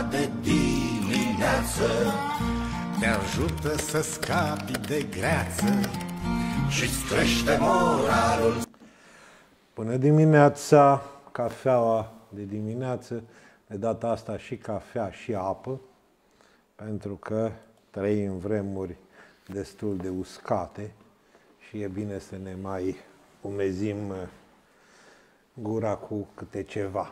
de dimineață te ajută să scapi de greață și-ți crește moralul. Bună dimineața, cafeaua de dimineață, de data asta și cafea și apă, pentru că trăim în vremuri destul de uscate și e bine să ne mai umezim gura cu câte ceva.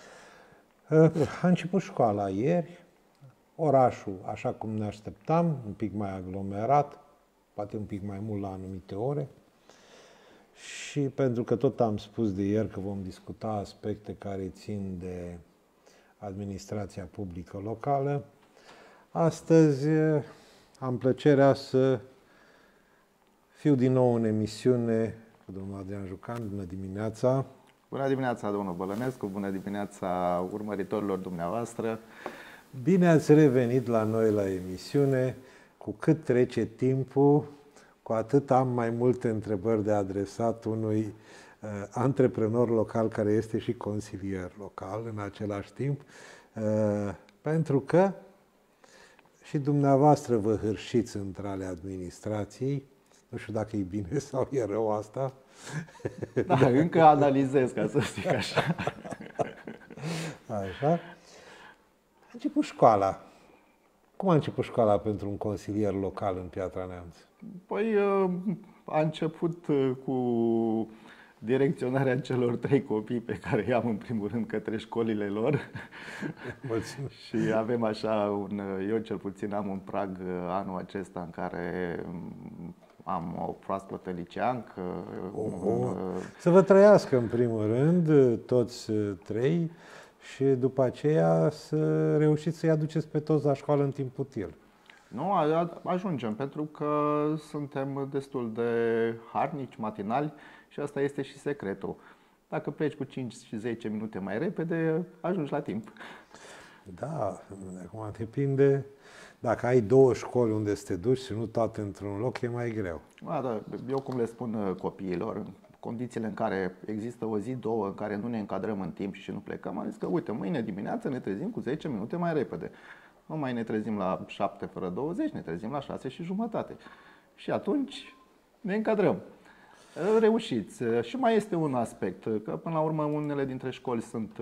A început școala ieri, orașul, așa cum ne așteptam, un pic mai aglomerat, poate un pic mai mult la anumite ore. Și pentru că tot am spus de ieri că vom discuta aspecte care țin de administrația publică locală, astăzi am plăcerea să fiu din nou în emisiune cu domnul Adrian Jucan. Bună dimineața! Bună dimineața, domnul Bălănescu, bună dimineața urmăritorilor dumneavoastră. Bine ați revenit la noi la emisiune. Cu cât trece timpul, cu atât am mai multe întrebări de adresat unui antreprenor local care este și consilier local în același timp, pentru că și dumneavoastră vă hârșiți între ale administrației. Nu știu dacă e bine sau e rău asta. Da, încă analizez, ca să zic așa. Așa. A început școala. Cum a început școala pentru un consilier local în Piatra Neamț? Păi a început cu direcționarea celor 3 copii pe care i-am în primul rând către școlile lor. Mulțumesc. Și avem așa, eu cel puțin am un prag anul acesta în care am o proaspătă liceancă. Să vă trăiască în primul rând toți 3 și după aceea să reușiți să-i aduceți pe toți la școală în timp util. Nu, ajungem, pentru că suntem destul de harnici, matinali și asta este și secretul. Dacă pleci cu 5 și 10 minute mai repede, ajungi la timp. Da, acum depinde. Dacă ai 2 școli unde să te duci și nu toate într-un loc, e mai greu. Da, eu cum le spun copiilor, în condițiile în care există o zi, 2 în care nu ne încadrăm în timp și nu plecăm, am zis că uite, mâine dimineață ne trezim cu 10 minute mai repede. Nu mai ne trezim la 7 fără 20, ne trezim la 6 și jumătate. Și atunci ne încadrăm. Reușiți. Și mai este un aspect, că până la urmă unele dintre școli sunt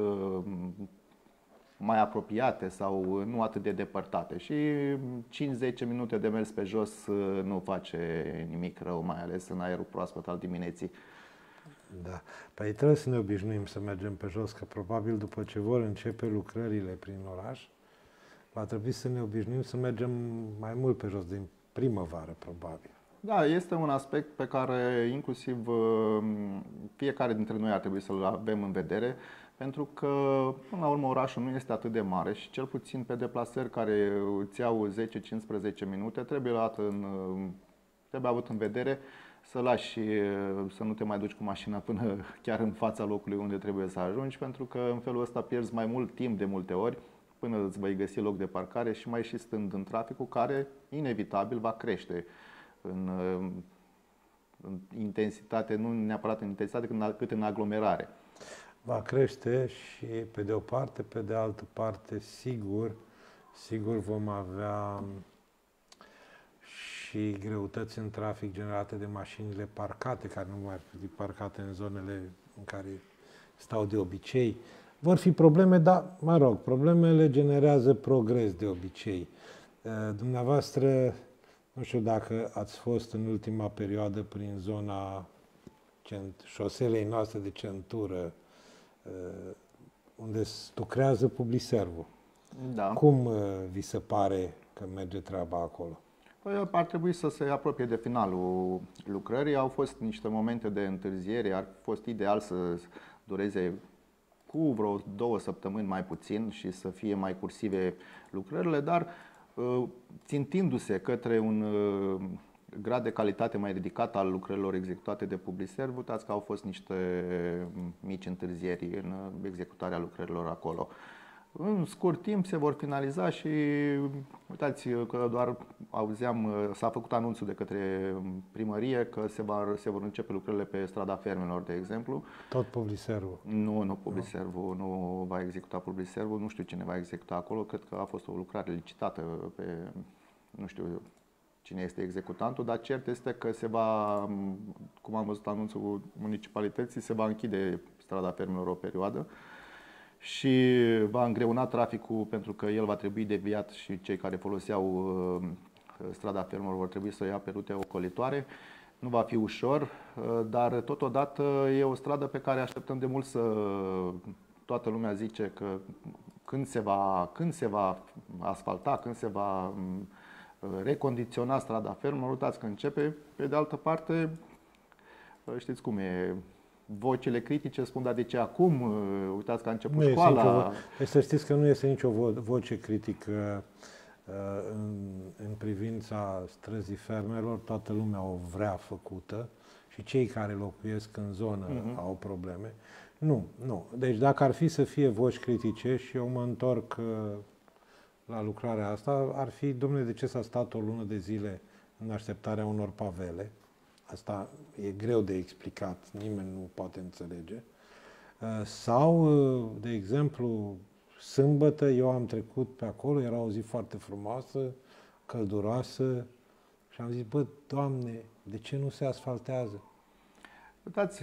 mai apropiate sau nu atât de depărtate și 5-10 minute de mers pe jos nu face nimic rău, mai ales în aerul proaspăt al dimineții. Da. Păi trebuie să ne obișnuim să mergem pe jos, că probabil după ce vor începe lucrările prin oraș, va trebui să ne obișnuim să mergem mai mult pe jos, din primăvară, probabil. Da, este un aspect pe care inclusiv fiecare dintre noi ar trebui să-l avem în vedere, pentru că, până la urmă, orașul nu este atât de mare și cel puțin pe deplasări care îți iau 10-15 minute, trebuie avut în vedere să lași, să nu te mai duci cu mașina până chiar în fața locului unde trebuie să ajungi, pentru că în felul ăsta pierzi mai mult timp de multe ori până îți vei găsi loc de parcare și mai și stând în traficul care inevitabil va crește în intensitate, nu neapărat în intensitate, cât în aglomerare. Va crește și pe de o parte, pe de altă parte, sigur vom avea și greutăți în trafic generate de mașinile parcate, care nu mai ar fi parcate în zonele în care stau de obicei. Vor fi probleme, dar, mă rog, problemele generează progres de obicei. Dumneavoastră, nu știu dacă ați fost în ultima perioadă prin zona șoselei noastre de centură, unde lucrează Publiservul. Da. Cum vi se pare că merge treaba acolo? Păi ar trebui să se apropie de finalul lucrării. Au fost niște momente de întârziere, ar fost ideal să dureze cu vreo 2 săptămâni mai puțin și să fie mai cursive lucrările, dar țintindu-se către un grad de calitate mai ridicat al lucrărilor executate de Publiserv, uitați că au fost niște mici întârzieri în executarea lucrărilor acolo. În scurt timp se vor finaliza și uitați că doar auzeam, s-a făcut anunțul de către primărie că se vor începe lucrările pe strada Fermelor, de exemplu. Tot Publiservul? Nu Publiservul, nu va executa Publiservul, nu știu cine va executa acolo, cred că a fost o lucrare licitată pe, nu știu cine este executantul, dar cert este că se va, cum am văzut anunțul municipalității, se va închide strada Fermelor o perioadă și va îngreuna traficul pentru că el va trebui deviat și cei care foloseau strada Fermelor vor trebui să o ia pe rute ocolitoare. Nu va fi ușor, dar totodată e o stradă pe care așteptăm de mult toată lumea zice că când se va asfalta, când se va recondiționa strada Fermelor, uitați că începe. Pe de altă parte, știți cum e, vocile critice spun, dar de ce acum? Uitați că a început școala. Să știți că nu este nicio voce critică în privința străzii Fermelor. Toată lumea o vrea făcută și cei care locuiesc în zonă au probleme. Nu. Deci dacă ar fi să fie voci critice și eu mă întorc la lucrarea asta, ar fi, domnule, de ce s-a stat o lună de zile în așteptarea unor pavele? Asta e greu de explicat, nimeni nu poate înțelege. Sau, de exemplu, sâmbătă eu am trecut pe acolo, era o zi foarte frumoasă, călduroasă și am zis, bă, Doamne, de ce nu se asfaltează? Uitați,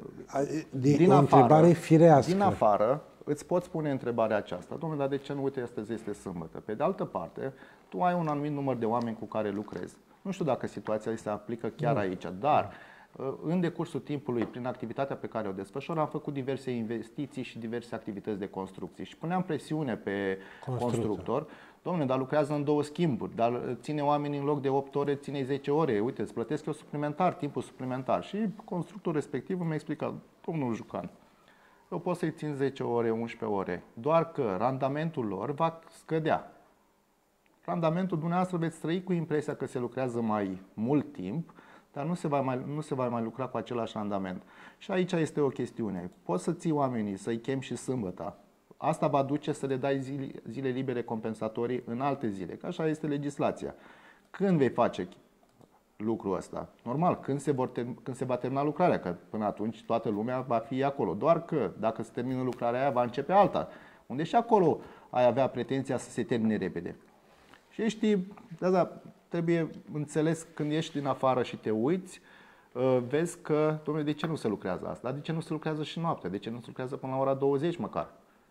din o întrebare firească. Din afară îți poți pune întrebarea aceasta, domnule, dar de ce nu, uite, astăzi este sâmbătă? Pe de altă parte, tu ai un anumit număr de oameni cu care lucrezi. Nu știu dacă situația se aplică chiar aici, dar în decursul timpului, prin activitatea pe care o desfășor, am făcut diverse investiții și diverse activități de construcții și puneam presiune pe constructor. Dom'le, dar lucrează în 2 schimburi, dar ține oamenii în loc de 8 ore, ține 10 ore. Uite, îți plătesc eu suplimentar, timpul suplimentar. Și constructorul respectiv mi-a explicat, domnul Jucan, eu pot să-i țin 10 ore, 11 ore, doar că randamentul lor va scădea. Randamentul dumneavoastră veți trăi cu impresia că se lucrează mai mult timp, dar nu se va mai lucra cu același randament. Și aici este o chestiune. Poți să ții oamenii, să-i chemi și sâmbătă. Asta va duce să le dai zile libere compensatorii în alte zile, că așa este legislația. Când vei face lucrul ăsta? Normal, când se va termina lucrarea, că până atunci toată lumea va fi acolo. Doar că dacă se termină lucrarea aia, va începe alta, unde și acolo ai avea pretenția să se termine repede. Și știi, da, trebuie înțeles când ești din afară și te uiți, vezi că, domnule, de ce nu se lucrează asta? De ce nu se lucrează și noaptea? De ce nu se lucrează până la ora 20 măcar?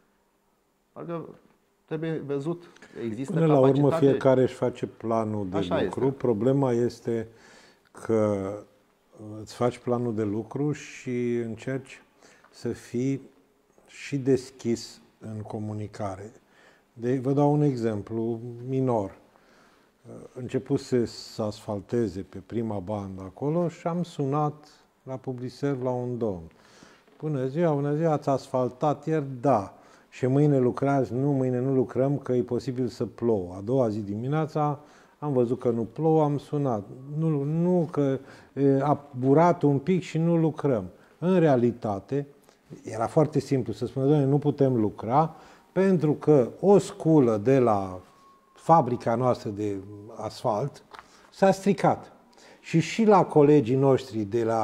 Adică trebuie văzut, există până capacitate. la urmă fiecare își face planul de Așa lucru. este. Problema este că îți faci planul de lucru și încerci să fii și deschis în comunicare. Vă dau un exemplu minor. Începuse să asfalteze pe prima bandă acolo și am sunat la Publiserv la un domn. Bună ziua, ați asfaltat ieri? Da. Și mâine lucrați? Nu, mâine nu lucrăm, că e posibil să plouă. A doua zi dimineața am văzut că nu plouă, am sunat. Nu, că a burat un pic și nu lucrăm. În realitate, era foarte simplu să spună, doamne, nu putem lucra pentru că o sculă de la fabrica noastră de asfalt s-a stricat. Și la colegii noștri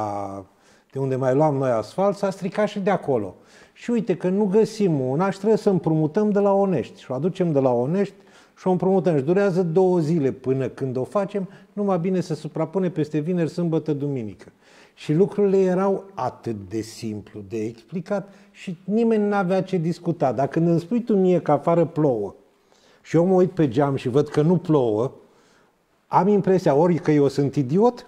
de unde mai luam noi asfalt s-a stricat și de acolo. Și uite că nu găsim una și trebuie să împrumutăm de la Onești. Și o aducem de la Onești și o împrumutăm. Și durează 2 zile până când o facem, numai bine se suprapune peste vineri, sâmbătă, duminică. Și lucrurile erau atât de simplu de explicat și nimeni n-avea ce discuta. Dacă când îmi spui tu mie că afară plouă și eu mă uit pe geam și văd că nu plouă, am impresia ori că eu sunt idiot,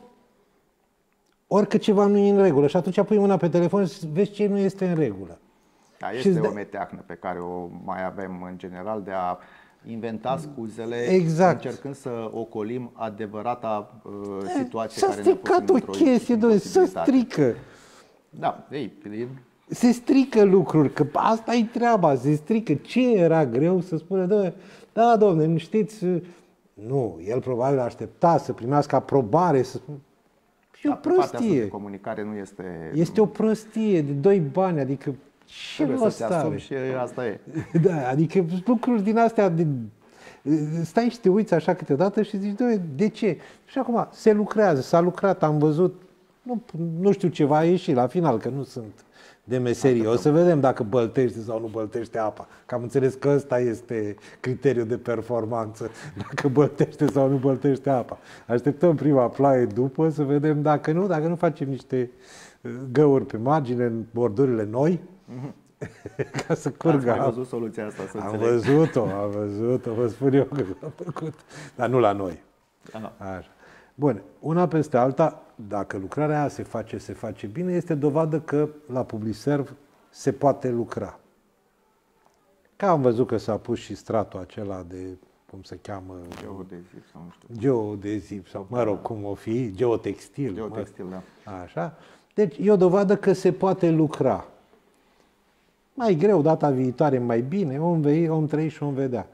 ori că ceva nu e în regulă. Și atunci pui mâna pe telefon și vezi ce nu este în regulă. Da, este o meteahnă pe care o mai avem în general de a inventa scuzele, exact, încercând să ocolim adevărata situație s-a care ne-a pus stricat o chestie, doamne, se strică. Da, se strică lucruri, că asta e treaba, se strică. Ce era greu să spună, domne, nu știți, nu, el probabil aștepta să primească aprobare, să spun. E o prostie. De comunicare nu este... Este o prostie de 2 bani, adică Ce rost să te asumi are? și asta e. Da, adică lucruri din astea, stai și te uiți așa câteodată și zici, de ce? Și acum se lucrează, s-a lucrat, am văzut, nu știu ce va ieși la final, că nu sunt de meserie. O să vedem dacă băltește sau nu băltește apa. Că am înțeles că ăsta este criteriul de performanță, dacă băltește sau nu băltește apa. Așteptăm prima ploaie după să vedem dacă nu facem niște găuri pe margine, în bordurile noi, ca să curgă. Ați mai văzut soluția asta, să Am înțeleg. văzut-o, vă spun eu că s-a făcut, dar nu la noi. Aha. Așa. Bun, una peste alta, dacă lucrarea aia se face bine, este dovadă că la Publiserv se poate lucra. Că am văzut că s-a pus și stratul acela de, cum se cheamă? Geodeziv sau nu știu. Geodeziv sau, mă rog, cum o fi, geotextil. Geotextil, da. Așa. Deci e o dovadă că se poate lucra. Mai greu, data viitoare mai bine, om trăi și om vedea.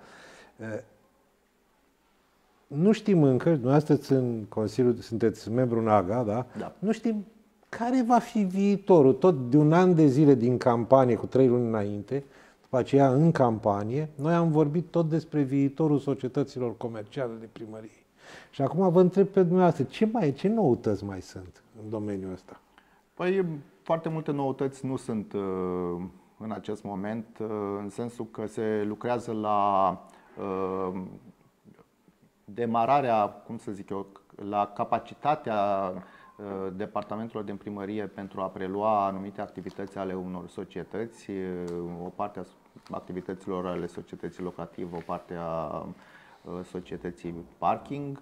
Nu știm încă, dumneavoastră în Consiliul, sunteți membru în AGA, da? Da. Nu știm care va fi viitorul. Tot de un an de zile din campanie, cu 3 luni înainte, după aceea în campanie, noi am vorbit tot despre viitorul societăților comerciale de primărie. Și acum vă întreb pe dumneavoastră, ce noutăți mai sunt în domeniul ăsta? Păi, foarte multe noutăți nu sunt în acest moment, în sensul că se lucrează la demararea, cum să zic eu, la capacitatea departamentelor din primărie pentru a prelua anumite activități ale unor societăți, o parte a activităților ale societății locative, o parte a societății parking.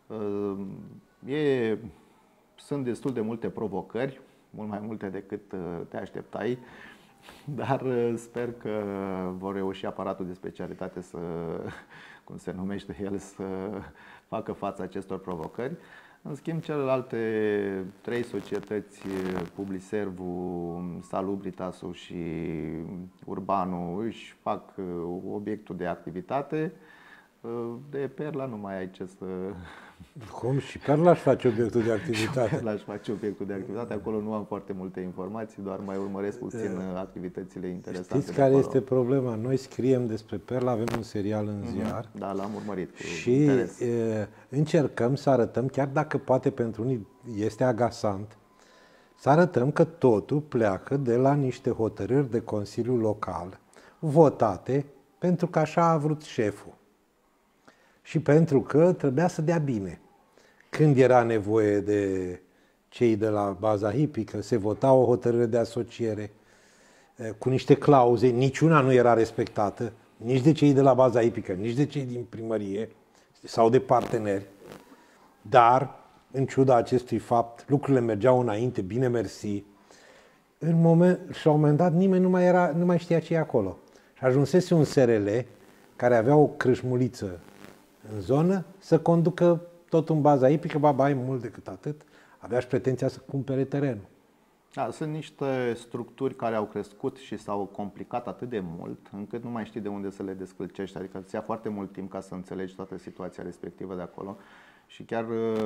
Sunt destul de multe provocări, mult mai multe decât te așteptai, dar sper că vor reuși aparatul de specialitate să, cum se numește el, să facă față acestor provocări. În schimb, celelalte 3 societăți, Publiservul, Salubritasul și Urbanul, își fac obiectul de activitate. De Perla nu mai ai ce să... Cum? Și Perla își face obiectul de activitate. Perla își face obiectul de activitate. Acolo nu am foarte multe informații, doar mai urmăresc puțin activitățile interesante. Știți care este problema? Noi scriem despre Perla, avem un serial în ziar. Da, l-am urmărit cu și interes. Încercăm să arătăm, chiar dacă poate pentru unii este agasant, să arătăm că totul pleacă de la niște hotărâri de Consiliu Local, votate pentru că așa a vrut șeful. Și pentru că trebuia să dea bine. Când era nevoie de cei de la baza hipică, se vota o hotărâre de asociere cu niște clauze, niciuna nu era respectată, nici de cei de la baza hipică, nici de cei din primărie sau de parteneri. Dar, în ciuda acestui fapt, lucrurile mergeau înainte, bine mersi. Și la un moment dat nimeni nu mai știa ce e acolo. Și ajunsese un SRL care avea o crâșmuliță în zonă să conducă tot în baza hipică, mai mult decât atât, avea și pretenția să cumpere terenul. Da, sunt niște structuri care au crescut și s-au complicat atât de mult încât nu mai știi de unde să le descălcești. Adică îți ia foarte mult timp ca să înțelegi toată situația respectivă de acolo și chiar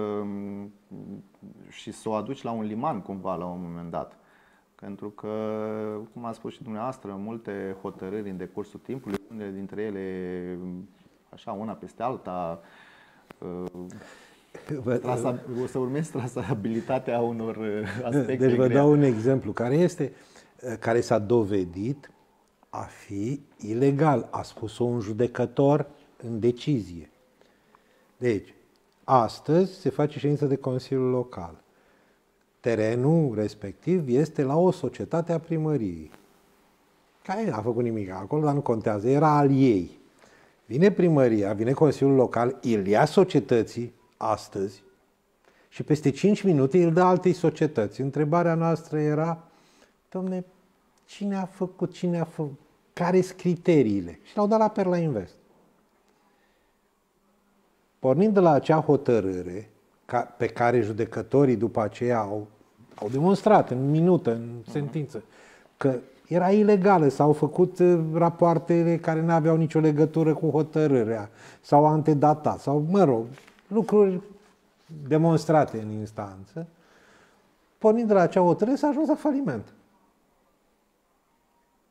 și să o aduci la un liman cumva la un moment dat. Pentru că, cum a spus și dumneavoastră, multe hotărâri în decursul timpului, unele dintre ele așa, una peste alta, o să urmezi trasabilitatea unor aspecte. Deci vă dau un exemplu care s-a dovedit a fi ilegal. A spus-o un judecător în decizie. Deci, astăzi se face ședință de Consiliul Local. Terenul respectiv este la o societate a primăriei, care n-a făcut nimic acolo, dar nu contează, era al ei. Vine primăria, vine Consiliul Local, îl ia societății astăzi și peste 5 minute îl dă altei societăți. Întrebarea noastră era, dom'le, cine a făcut, care sunt criteriile? Și l-au dat la Perla Invest. Pornind de la acea hotărâre pe care judecătorii după aceea au demonstrat în minută, în sentință, că era ilegală, s-au făcut rapoartele care nu aveau nicio legătură cu hotărârea, s-au antedatat, sau, mă rog, lucruri demonstrate în instanță. Pornind de la acea hotărâre, s-a ajuns la faliment.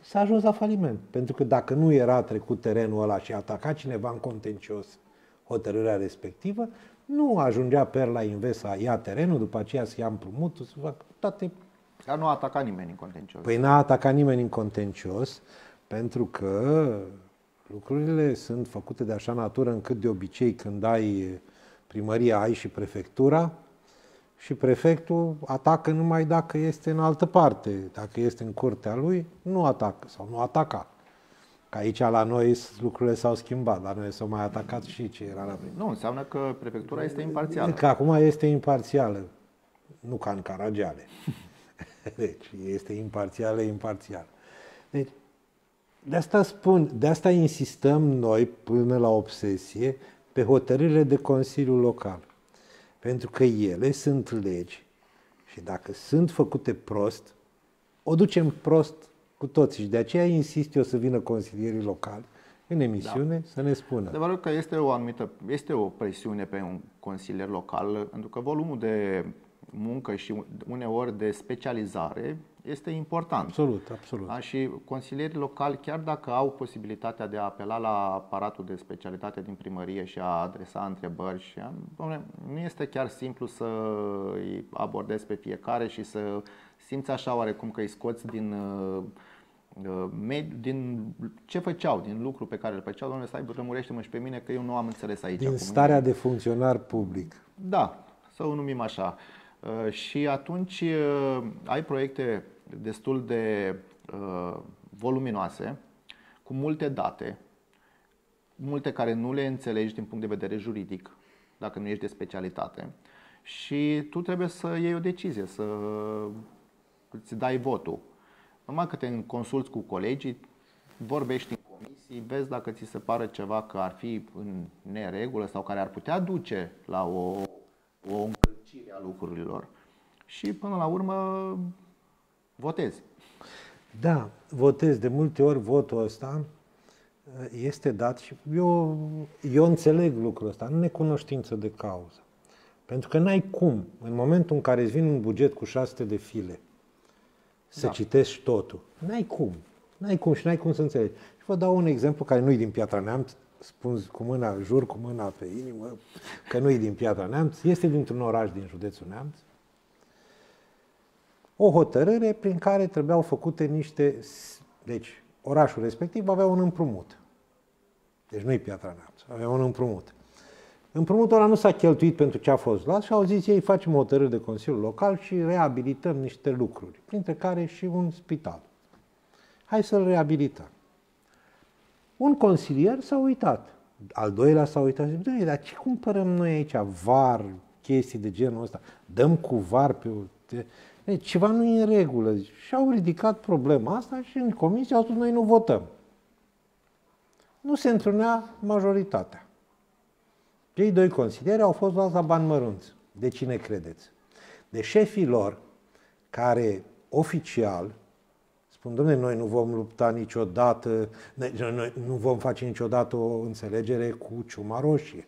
s-a ajuns la faliment. Pentru că dacă nu era trecut terenul ăla și ataca cineva în contencios hotărârea respectivă, nu ajungea Perla Invest să ia terenul, după aceea să ia împrumutul, să facă toate. Dar nu a atacat nimeni în contencios. Păi n-a atacat nimeni în contencios, pentru că lucrurile sunt făcute de așa natură încât de obicei când ai primăria, ai și prefectura și prefectul atacă numai dacă este în altă parte. Dacă este în curtea lui, nu atacă sau nu ataca. Că aici la noi lucrurile s-au schimbat, la noi s-au mai atacat și ce era la primă. Nu, înseamnă că prefectura este imparțială. Că acum este imparțială, nu ca în Caragiale. Deci este imparțială. Deci, de asta insistăm noi până la obsesie pe hotărârile de Consiliu Local. Pentru că ele sunt legi și dacă sunt făcute prost, o ducem prost cu toții. Și de aceea insist eu să vină consilierii locali în emisiune să ne spună. Adevărul că este o presiune pe un consilier local, pentru că volumul de muncă și uneori de specializare este important. Absolut. Da? Și consilierii locali, chiar dacă au posibilitatea de a apela la aparatul de specialitate din primărie și a adresa întrebări, nu este chiar simplu să îi abordezi pe fiecare și să simți așa oarecum că îi scoți din ce făceau, din lucru pe care îl făceau. Doamne, stai, rămurește-mă și pe mine că eu nu am înțeles aici. Din starea de funcționar public. Da, să o numim așa. Și atunci ai proiecte destul de voluminoase, cu multe date, multe care nu le înțelegi din punct de vedere juridic, dacă nu ești de specialitate, și tu trebuie să iei o decizie, să îți dai votul. Numai că te consulți cu colegii, vorbești în comisii, vezi dacă ți se pare ceva că ar fi în neregulă sau care ar putea duce la o încălcire a lucrurilor și până la urmă votezi. Da, votezi. De multe ori votul ăsta este dat și eu înțeleg lucrul ăsta, în necunoștință de cauză. Pentru că n-ai cum, în momentul în care îți vine un buget cu 600 de file, să citești totul. N-ai cum și n-ai cum să înțelegi. Și vă dau un exemplu care nu e din Piatra Neamț, spun cu mâna, jur cu mâna pe inimă, că nu e din Piatra Neamț, este dintr-un oraș din județul Neamț. O hotărâre prin care trebuiau făcute deci, orașul respectiv avea un împrumut. Deci nu e Piatra Neamț, avea un împrumut. Împrumutul ăla nu s-a cheltuit pentru ce a fost luat și au zis ei, facem o hotărâre de Consiliul Local și reabilităm niște lucruri, printre care și un spital. Hai să-l reabilităm. Un consilier s-a uitat, al doilea s-a uitat și zice, dar ce cumpărăm noi aici? VAR, chestii de genul ăsta, dăm cu VAR pe... Deci ceva nu e în regulă. Și au ridicat problema asta și în comisie au spus, noi nu votăm. Nu se întrunea majoritatea. Cei doi consilieri au fost luați la bani mărunți. De cine credeți? De șefii lor, care oficial spun, dom'le, noi nu vom lupta niciodată, noi nu vom face niciodată o înțelegere cu ciuma roșie.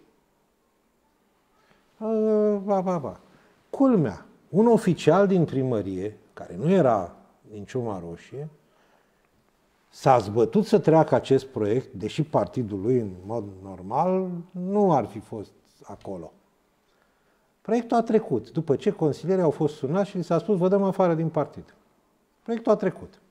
Culmea, un oficial din primărie, care nu era din ciuma roșie, s-a zbătut să treacă acest proiect, deși partidul lui, în mod normal, nu ar fi fost acolo. Proiectul a trecut. După ce consilierii au fost sunați și li s-a spus, vă dăm afară din partid. Proiectul a trecut.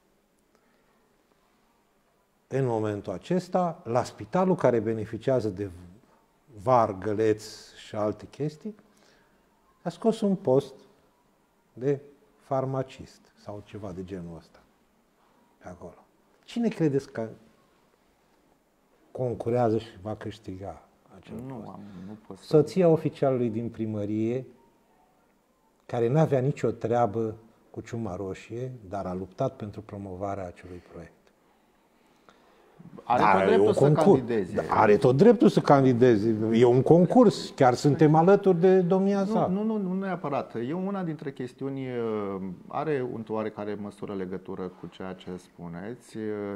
În momentul acesta, la spitalul care beneficiază de VAR, găleți și alte chestii, a scos un post de farmacist sau ceva de genul ăsta pe acolo. Cine credeți că concurează și va câștiga acel post? Nu pot să... Soția oficialului din primărie, care n-avea nicio treabă cu ciuma roșie, dar a luptat pentru promovarea acelui proiect. Are tot dreptul să candideze. Are tot dreptul să candideze. E un concurs. Chiar suntem alături de domnia sa. Nu neapărat. Una dintre chestiuni are o oarecare măsură legătură cu ceea ce spuneți.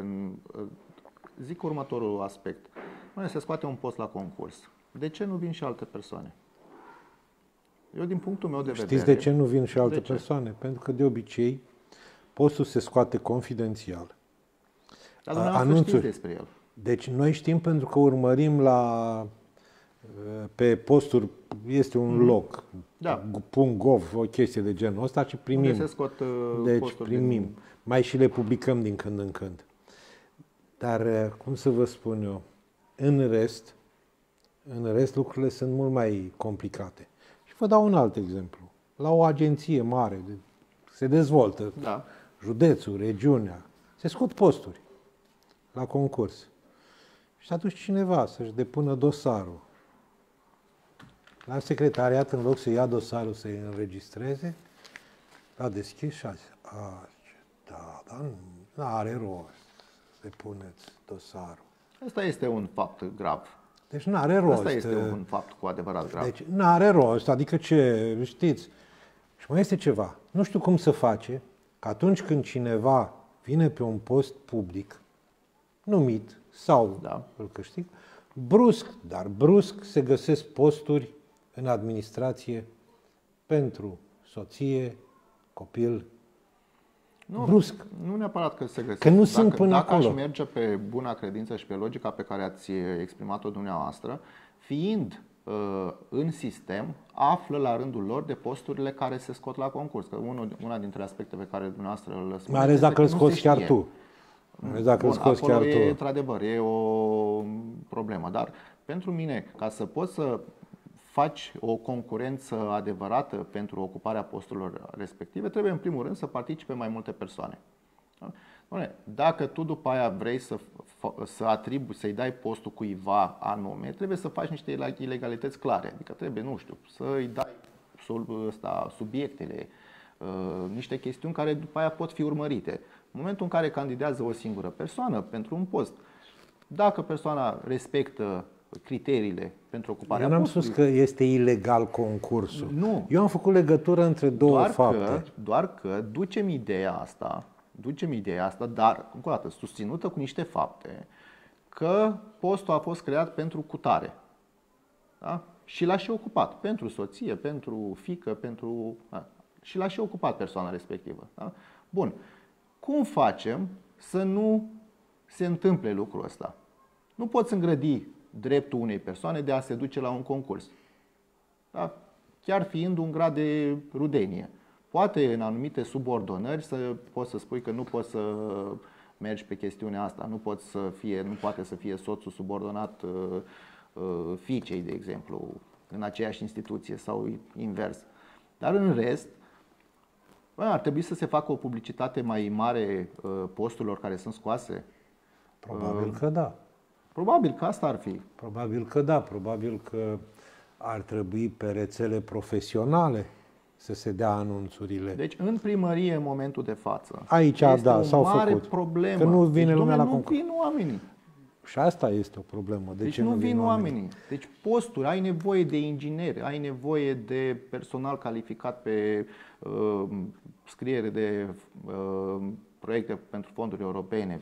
Zic următorul aspect. Se scoate un post la concurs. De ce nu vin și alte persoane? Eu, din punctul meu de vedere... Știți de ce nu vin și alte persoane? Pentru că, de obicei, postul se scoate confidențial. Dar dumneavoastră anunțuri. știți despre el. Deci noi știm pentru că urmărim pe posturi, este un loc, Da. .gov, o chestie de genul ăsta și primim. Unde se scot Deci posturi primim. Mai și le publicăm din când în când. Dar, cum să vă spun eu, în rest lucrurile sunt mult mai complicate. Și vă dau un alt exemplu. La o agenție mare, se dezvoltă, Da. județul, regiunea, se scot posturi la concurs. Și atunci cineva să-și depună dosarul la secretariat, în loc să ia dosarul să-i înregistreze, l-a deschis și a zis, dar nu are rost să depuneți dosarul. Asta este un fapt grav. Deci nu are rost. Asta este un fapt cu adevărat grav. Deci nu are rost, adică ce, știți. Și mai este ceva, nu știu cum să face, că atunci când cineva vine pe un post public, numit sau îl câștig, brusc se găsesc posturi în administrație pentru soție, copil. Brusc. Nu neapărat că se găsesc. Că nu sunt până dacă acolo. Aș merge pe buna credință și pe logica pe care ați exprimat-o dumneavoastră, fiind în sistem, află la rândul lor de posturile care se scot la concurs. Că una dintre aspecte pe care dumneavoastră îl spuneți, mai ales dacă îl scoți chiar tu. Acolo e, într-adevăr, e o problemă. Dar pentru mine, ca să poți să faci o concurență adevărată pentru ocuparea posturilor respective, trebuie în primul rând să participe mai multe persoane. Dacă tu după aia vrei să atribui, să-i dai postul cuiva anume, trebuie să faci niște ilegalități clare. Adică trebuie, nu știu, să-i dai subiectele, niște chestiuni care după aia pot fi urmărite. În momentul în care candidează o singură persoană pentru un post, dacă persoana respectă criteriile pentru ocuparea postului... Eu n-am spus că este ilegal concursul. Nu. Eu am făcut legătură între două fapte. Doar că ducem ideea asta, dar, încă o dată, susținută cu niște fapte, că postul a fost creat pentru cutare. Da? Și l-a și ocupat. Pentru soție, pentru fiică, și l-a și ocupat persoana respectivă. Da? Bun. Cum facem să nu se întâmple lucrul ăsta? Nu poți îngrădi dreptul unei persoane de a se duce la un concurs. Da? Chiar fiind un grad de rudenie. Poate în anumite subordonări poți să spui că nu poți să mergi pe chestiunea asta, nu poate să fie soțul subordonat fiicei, de exemplu, în aceeași instituție sau invers. Dar în rest, ar trebui să se facă o publicitate mai mare posturilor care sunt scoase? Probabil că da. Probabil că asta ar fi. Probabil că da. Probabil că ar trebui pe rețele profesionale să se dea anunțurile. Deci în primărie, în momentul de față, aici s-au făcut. Problemă. Că nu vine lumea la concurs. Nu vin oamenii. Și asta este o problemă. Deci nu vin oamenii. Deci posturi, ai nevoie de ingineri, ai nevoie de personal calificat pe scriere de proiecte pentru fonduri europene.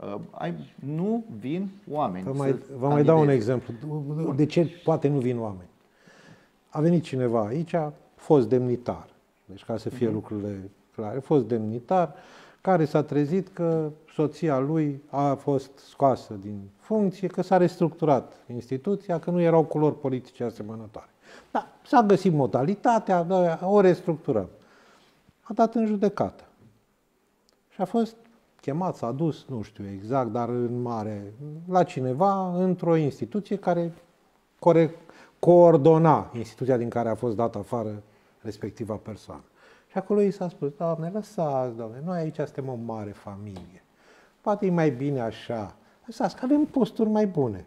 Nu vin oameni. Vă mai dau un exemplu. De ce poate nu vin oameni? A venit cineva aici, a fost demnitar. Deci ca să fie lucrurile clare, a fost demnitar care s-a trezit că soția lui a fost scoasă din funcție, că s-a restructurat instituția, că nu erau culori politice asemănătoare. Da, s-a găsit modalitatea, o restructurăm. A dat în judecată. Și a fost chemat, s-a dus, nu știu exact, dar în mare, la cineva într-o instituție care coordona instituția din care a fost dată afară respectiva persoană. Și acolo i s-a spus, Doamne, lăsați, Doamne, noi aici suntem o mare familie. Poate e mai bine așa. Lăsați, că avem posturi mai bune.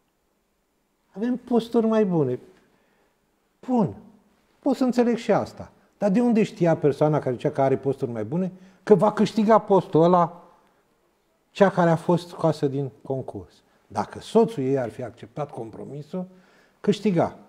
Avem posturi mai bune. Bun, pot să înțeleg și asta. Dar de unde știa persoana care zicea că are posturi mai bune că va câștiga postul ăla cea care a fost scoasă din concurs? Dacă soțul ei ar fi acceptat compromisul, câștiga.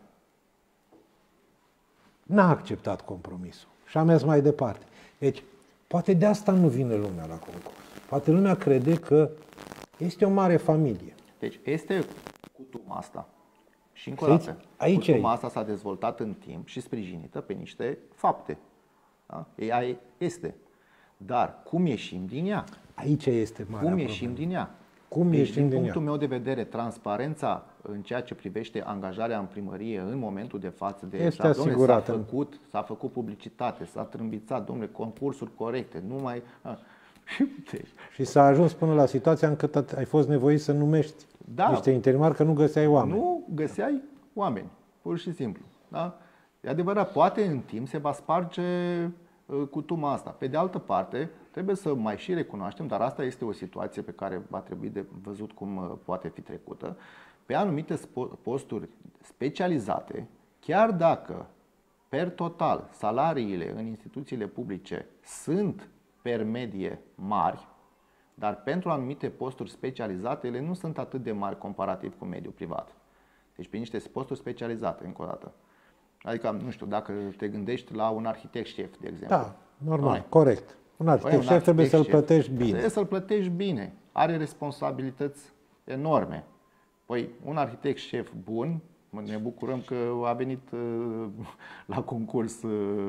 N-a acceptat compromisul și a mers mai departe. Deci, poate de asta nu vine lumea la concurs. Poate lumea crede că este o mare familie. Deci este cutuma asta. Și încă o dată, cutuma asta s-a dezvoltat în timp și sprijinită pe niște fapte. Da? Ea este. Dar cum ieșim din ea? Aici este marea Cum ieșim din ea? Cum deci, ieșim din din punctul ea? meu de vedere, transparența în ceea ce privește angajarea în primărie în momentul de față de Este domnule, asigurată. s-a făcut publicitate, s-a trâmbițat, domnule, concursuri corecte, nu mai... Și s-a ajuns până la situația încât ai fost nevoit să numești niște interimari că nu găseai oameni. Nu găseai oameni, pur și simplu. Da? E adevărat, poate în timp se va sparge cutuma asta. Pe de altă parte, trebuie să mai și recunoaștem, dar asta este o situație pe care va trebui de văzut cum poate fi trecută, pe anumite posturi specializate, chiar dacă per total salariile în instituțiile publice sunt per medie mari, dar pentru anumite posturi specializate ele nu sunt atât de mari comparativ cu mediul privat. Deci pe niște posturi specializate, încă o dată. Adică, nu știu, dacă te gândești la un arhitect șef, de exemplu. Da, normal, corect. Un arhitect șef trebuie să-l plătești bine. Trebuie să-l plătești bine. Are responsabilități enorme. Păi, un arhitect șef bun, ne bucurăm că a venit la concurs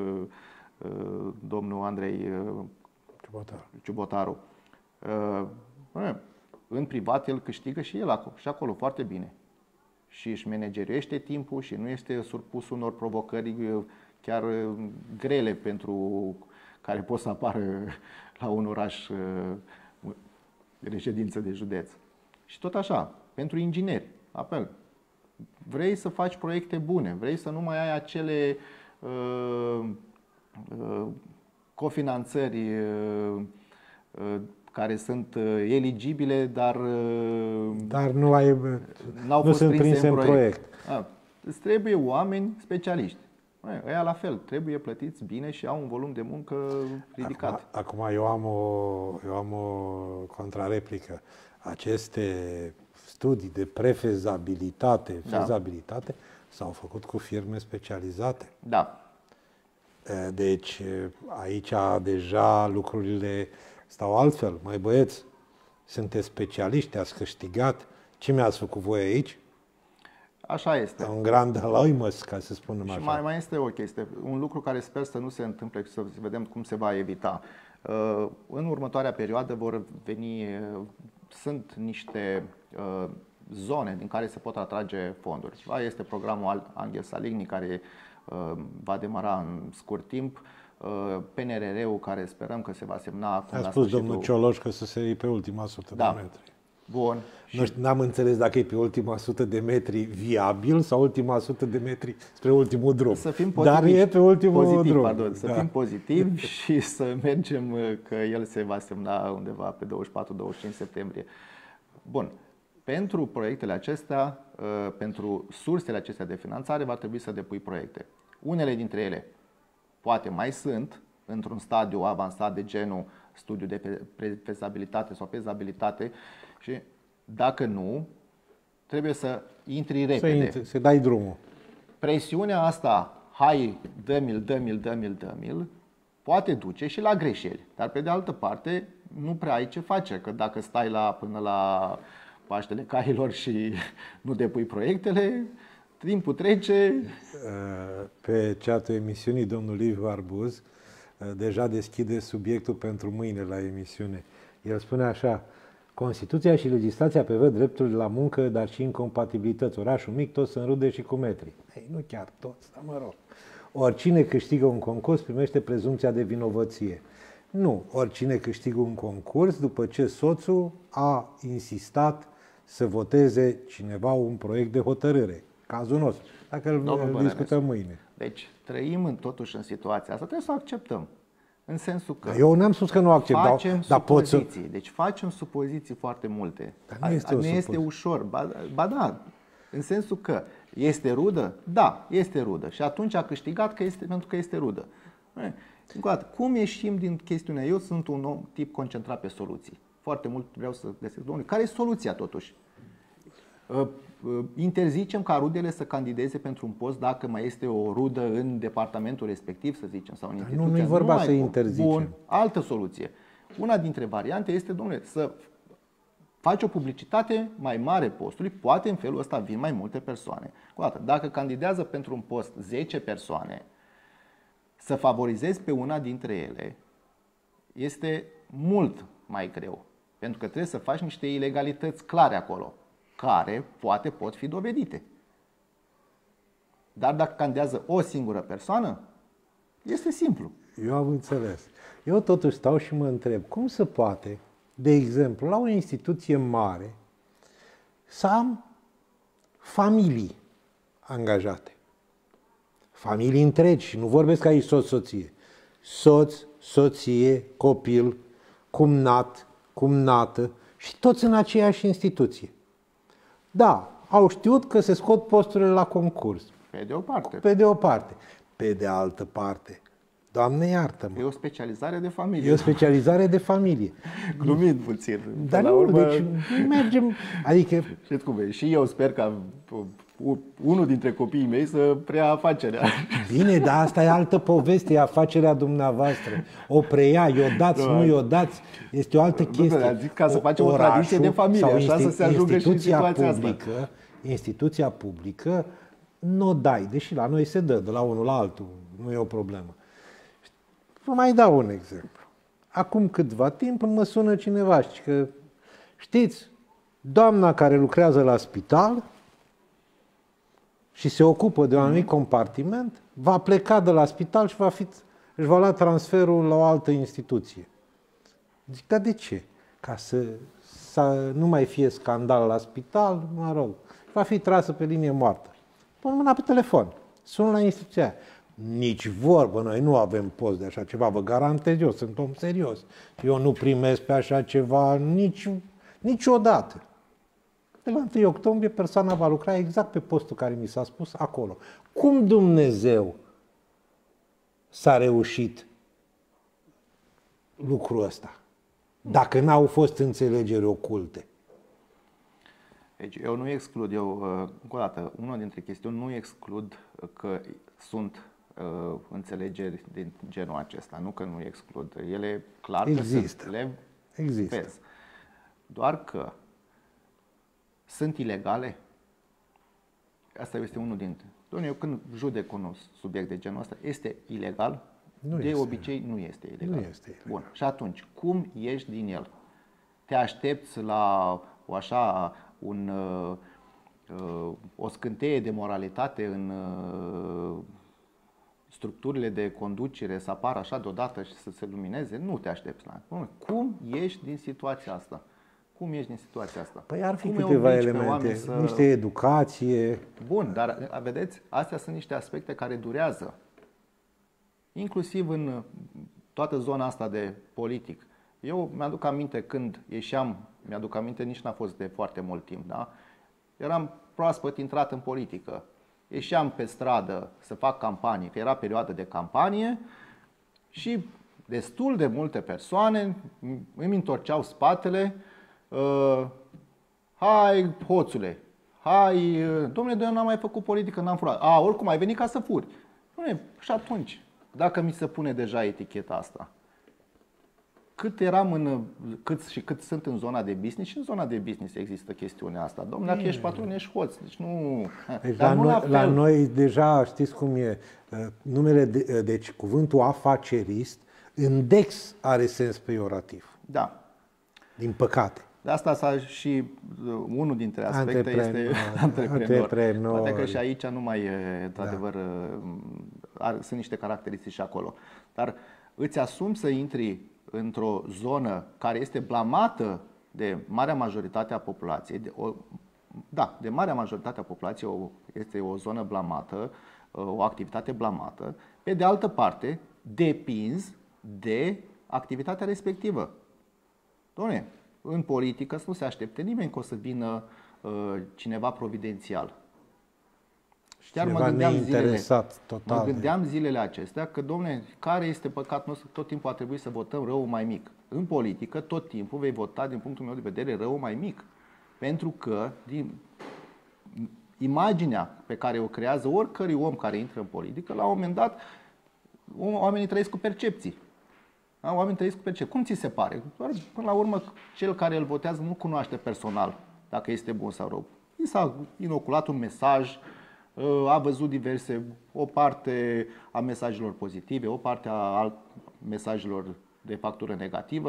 domnul Andrei Ciubotaru. În privat el câștigă și el și acolo foarte bine. Și își managerește timpul și nu este surpus unor provocări chiar grele pentru care pot să apară la un oraș reședință de județ. Și tot așa, pentru ingineri, apel. Vrei să faci proiecte bune, vrei să nu mai ai acele cofinanțări care sunt eligibile, dar nu sunt prinse în proiect. Îți trebuie oameni specialiști. Ăia la fel, trebuie plătiți bine și au un volum de muncă ridicat. Acum eu am o contrareplică. Aceste studii de prefezabilitate, fezabilitate, s-au făcut cu firme specializate. Da. Deci aici deja lucrurile stau altfel. Măi băieți, sunteți specialiști, ați câștigat. Ce mi-ați făcut voi aici? Așa este. Un grand laimăs, ca să spunem așa. Și mai este o chestie, un lucru care sper să nu se întâmple, să vedem cum se va evita. În următoarea perioadă vor veni, sunt niște zone din care se pot atrage fonduri. Este programul Angel Saligny, care va demara în scurt timp, PNRR-ul, care sperăm că se va semna acum la sfârșitul. A spus domnul Cioloș că să se iei pe ultima 100 de metri. Bun. N-am înțeles dacă e pe ultima 100 de metri viabil sau ultima 100 de metri spre ultimul drum. Să fim pozitivi. Dar e pe ultimul drum. Pardon, să fim pozitivi și să mergem, că el se va semna undeva pe 24-25 septembrie. Bun. Pentru proiectele acestea, pentru sursele acestea de finanțare, va trebui să depui proiecte. Unele dintre ele poate mai sunt într-un stadiu avansat de genul studiu de fezabilitate sau fezabilitate și dacă nu, trebuie să intri repede. Să dai drumul. Presiunea asta, hai, dă-mi-l, poate duce și la greșeli. Dar pe de altă parte, nu prea ai ce face, că dacă stai până la Paștele Cailor și nu depui proiectele, timpul trece. Pe chatul emisiunii, domnul Liviu Arbuz deja deschide subiectul pentru mâine la emisiune. El spune așa: Constituția și legislația prevăd drepturile la muncă, dar și incompatibilități. Orașul mic, toți sunt rude și cu metri. Ei, nu chiar toți, dar mă rog. Oricine câștigă un concurs primește prezumția de vinovăție. Nu, oricine câștigă un concurs după ce soțul a insistat să voteze cineva un proiect de hotărâre. Cazul nostru, dacă îl discutăm mâine. Deci, trăim totuși în situația asta, trebuie să o acceptăm. În sensul că eu n-am spus că nu accept, facem supoziții. Deci facem supoziții foarte multe. Dar nu este ușor. Ba da, în sensul că este rudă? Da, este rudă. Și atunci a câștigat pentru că este rudă. Încă o dată, cum ieșim din chestiunea? Eu sunt un om tip concentrat pe soluții. Foarte mult vreau să găsesc, domnule, care e soluția totuși? Interzicem ca rudele să candideze pentru un post dacă mai este o rudă în departamentul respectiv, să zicem, sau în instituția. Nu e vorba să interzicem. Bun, altă soluție. Una dintre variante este, domnule, să faci o publicitate mai mare postului, poate în felul ăsta vin mai multe persoane. Cu dată, dacă candidează pentru un post 10 persoane, să favorizezi pe una dintre ele este mult mai greu. Pentru că trebuie să faci niște ilegalități clare acolo, care poate pot fi dovedite. Dar dacă candidează o singură persoană, este simplu. Eu am înțeles. Eu totuși stau și mă întreb, cum se poate, de exemplu, la o instituție mare, să am familii angajate. Familii întregi, și nu vorbesc aici soț-soție. Soț, soție, copil, cumnat, cumnată și toți în aceeași instituție. Da, au știut că se scot posturile la concurs. Pe de o parte. Pe de o parte. Pe de altă parte, Doamne iartă-mă. E o specializare de familie. E o specializare de familie. Glumind puțin. Dar nu, urmă, deci mergem, adică... Știți cum e? Și eu sper ca unul dintre copiii mei să preia afacerea. Bine, dar asta e altă poveste, e afacerea dumneavoastră. O preia, i-o dați, nu i-o dați, este o altă chestie. Zic ca să facem o tradiție de familie, așa să se ajungă și în situația asta. Instituția publică nu o dai, deși la noi se dă de la unul la altul, nu e o problemă. Vă mai dau un exemplu. Acum câtva timp mă sună cineva și că, știți, doamna care lucrează la spital și se ocupă de un anumit compartiment, va pleca de la spital și își va lua transferul la o altă instituție. Zic, dar de ce? Ca să nu mai fie scandal la spital, mă rog, va fi trasă pe linie moartă. Pun mâna pe telefon, sun la instituția aia. Nici vorbă, noi nu avem post de așa ceva, vă garantez eu, sunt om serios. Eu nu primesc pe așa ceva niciodată. De la 1 octombrie persoana va lucra exact pe postul care mi s-a spus acolo. Cum Dumnezeu s-a reușit lucrul ăsta? Dacă n-au fost înțelegeri oculte. Deci eu nu exclud, încă o dată, una dintre chestiuni, nu exclud că sunt înțelegeri din genul acesta, nu că nu exclud. Ele clar există. Că le există. vezi. Doar că sunt ilegale. Asta este unul dintre. Doamne, eu când judec un subiect de genul ăsta, este ilegal? De obicei nu este ilegal. Nu este ilegal. Bun. Și atunci, cum ieși din el? Te aștepți la o scânteie de moralitate în structurile de conducere să apară așa deodată și să se lumineze? Nu te aștepți la. Cum ieși din situația asta? Cum ieși din situația asta? Păi ar fi câteva elemente, niște educație. Bun, dar vedeți, astea sunt niște aspecte care durează. Inclusiv în toată zona asta de politic. Eu mi-aduc aminte când ieșeam, mi-aduc aminte, nici n-a fost de foarte mult timp, da? Eram proaspăt intrat în politică. Ieșeam pe stradă să fac campanie, că era perioadă de campanie și destul de multe persoane îmi întorceau spatele. Hai, hoțule, hai, dom'le, eu n-am mai făcut politică, n-am furat. Oricum ai venit ca să furi. Și atunci, dacă mi se pune deja eticheta asta, cât sunt în zona de business, și în zona de business există chestiunea asta. Dom'le, dacă ești patron, ești hoț. Deci nu. Deci la noi deja știți cum e. Deci cuvântul afacerist în Dex are sens peiorativ. Da. Din păcate. De asta și unul dintre aspecte este antreprenor. Poate că și aici nu mai e, într-adevăr, sunt niște caracteristici și acolo. Dar îți asumi să intri într-o zonă care este blamată de marea majoritate a populației. De marea majoritate a populației este o zonă blamată, o activitate blamată. Pe de altă parte, depinzi de activitatea respectivă. Doamne, în politică să nu se aștepte nimeni că o să vină cineva providențial. Și chiar mă gândeam zilele acestea că, dom'le, care este păcatul nostru? Tot timpul a trebuit să votăm răul mai mic. În politică, tot timpul vei vota, din punctul meu de vedere, răul mai mic. Pentru că imaginea pe care o creează oricărui om care intră în politică, la un moment dat, oamenii trăiesc cu percepții. Oamenii trăiesc cu percepții. Cum ți se pare? Doar, până la urmă, cel care îl votează nu cunoaște personal dacă este bun sau rău. I s-a inoculat un mesaj, a văzut o parte a mesajelor pozitive, o parte a mesajelor de factură negativă